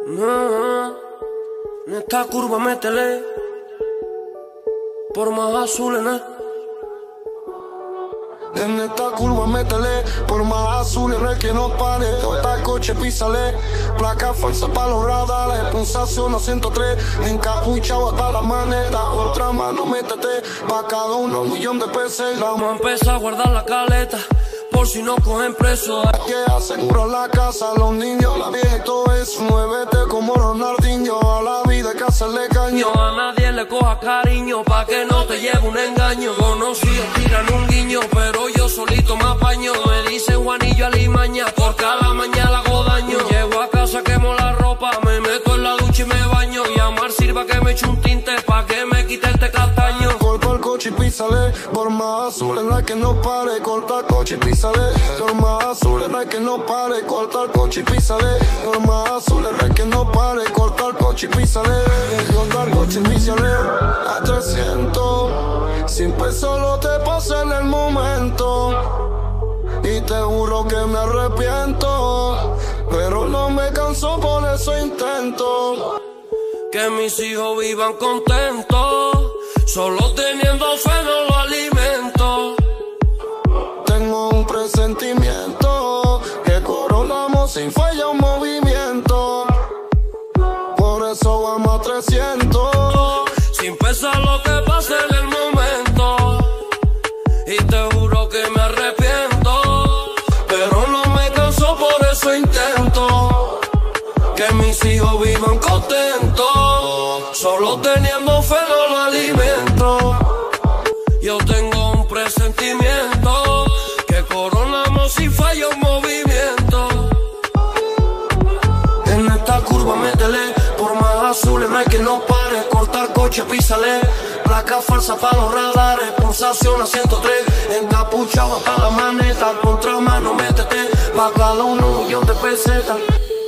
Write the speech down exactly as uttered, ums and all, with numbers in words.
No, en esta curva métele, por más azul en el. En esta curva métele, por más azul en el que no pare. Total coche písale, placa falsa pa' los radares. Pulsación a ciento tres, encapuchado hasta la manera. Otra mano métete, pa' cada uno un millón de pesos. Vamos a empezar a guardar la caleta, por si no cogen preso. Hay que asegurar la casa, los niños, la vieja y todo eso. Muévete como Ronaldinho, a la vida hay que hacerle caño. No a nadie le coja cariño, pa' que no te lleve un engaño. Conocidos tiran un guiño, pero yo solito me apaño. Me dicen Juanillo Alimaña, porque a la mañana hago daño. Llego a casa, quemo la ropa, me meto en la ducha y me baño. Y a Mar sirva que me eche un tinte, pa' que me quite este castaño. Corta el coche y písale, por más azul en la que no pare. Corta el coche y písale, por más azul en la que no pare. Corta el coche y písale, por más azul en la que no pare. Corta el coche y písale, corta el coche y písale. A trescientos, sin pesos lo te pasé en el momento. Y te juro que me arrepiento, pero no me canso, por eso intento que mis hijos vivan contentos. Solo teniendo fe no lo alimento. Tengo un presentimiento que coronamos sin falla un movimiento. Por eso vamos a trescientos, sin pesar lo que pase en el momento. Y te juro que me arrepiento, pero no me canso, por eso intento que mis hijos vivan contentos. Solo teniendo fe no lo alimento. Yo tengo un presentimiento que coronamos sin fallo un movimiento. En esta curva métele, por más azules no hay que no pare. Cortar coche, písale, placa falsa pa' los radares. Pulsación a ciento tres, encapuchado hasta la maneta. Contra mano métete, pa' cada uno un millón de pesetas.